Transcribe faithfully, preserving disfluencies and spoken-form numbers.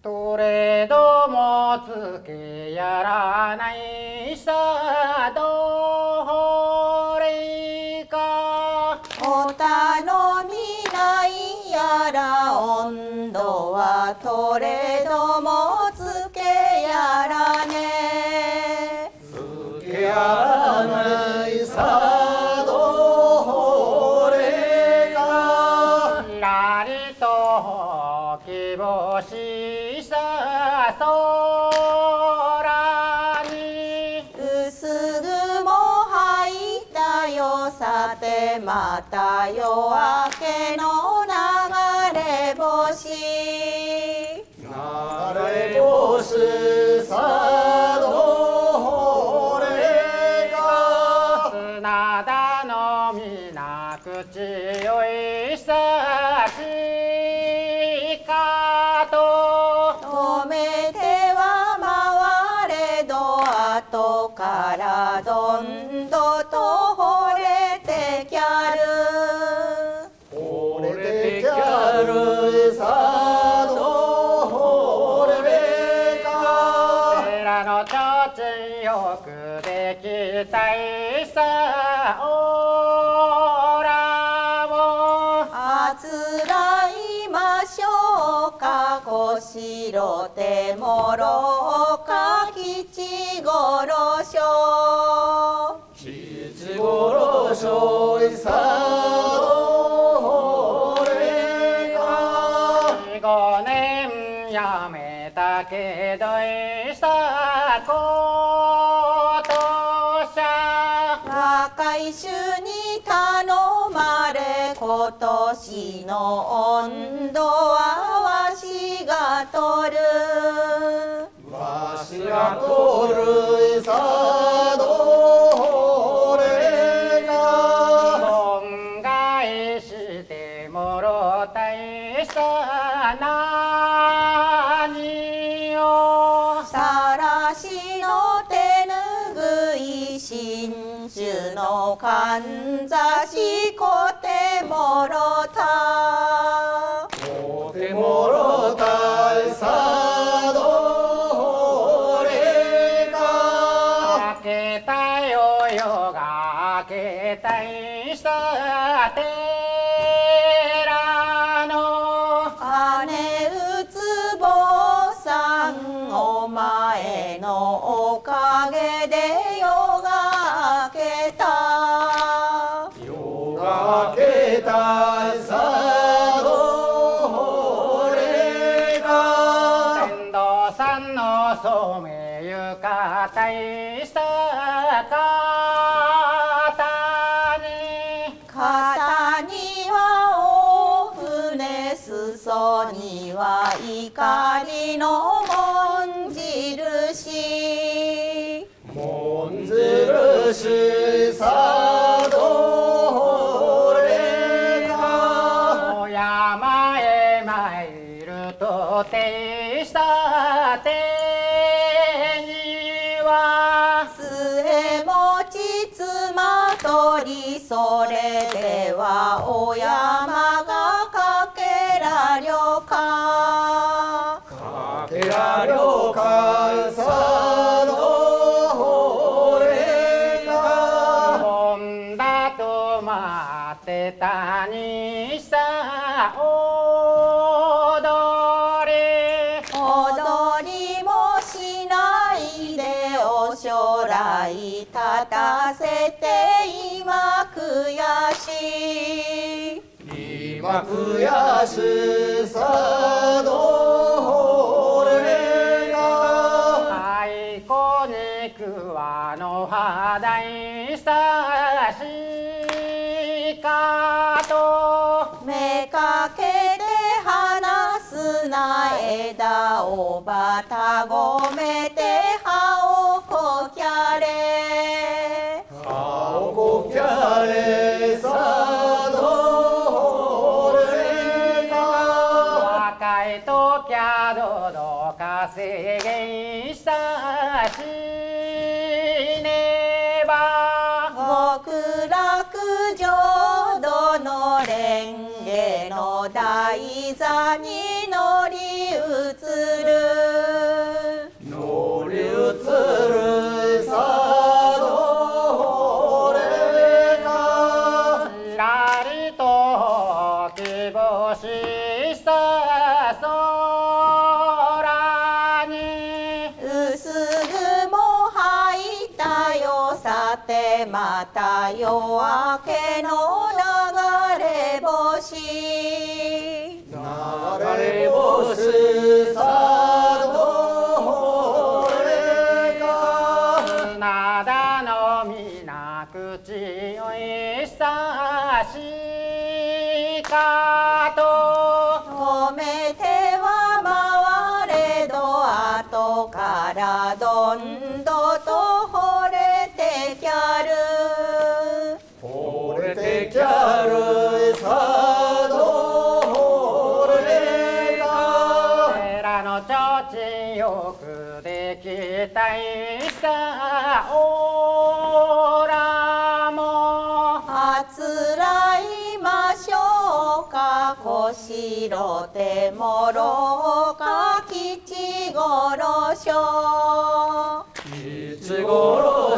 どれどもつけやらないさどれかお頼みないやら温度はとれどもつけやらねつけやらないさどれかひらりと希望しさ空に薄雲吐いたよさてまた夜明けの流れ星流れ星さどれか砂田の皆口よいさしかと止めては回れど後からどんどと惚れてきゃる惚れてきゃるさどれか寺の提灯よくできたいさおらもあつらいましょうか小白手もろか吉五郎賞吉五郎賞いさどれかごねんやめたけどいさことしゃ若い衆に頼まれ今年の温度はわしが取るわしが取るいさどれか恩返してもろたいさなにをさらしの手ぬぐい真珠のかんざしこてもろたお手もろたいさどれか明けたよ夜が明けたいさ寺の姉うつぼさんお前のおかげで夜が明けた夜が明けたいさどれか天童さんの染めゆかたいさ方に肩にはお船裾には怒りの紋印紋印さどれかお山へ参るとてさてには末持ち妻取りそれではお山がかけらりょかかけらりょかいさどれかもんだと待ってたにさ踊れ踊りもしないでお将来立たせて今悔しい今悔しさどれか太鼓にくわの肌いさしかとめかけて離すな枝をばたごめて葉をこきゃれあおこきゃれさどれか若いときゃどどかせげいさしねば極楽浄土の蓮華のの台座に乗り移る乗り移るさどれかちらりと希望した空に薄雲吐いたよさてまた夜明けの流れ星流れ星さどれか灘の水口よいさしかと止めては回れど後からどんどと惚れてきゃる惚れてきゃるさどれか寺の提灯よくできたいさおらもあつらいましょうか小白手もろか吉五郎しょいちごろ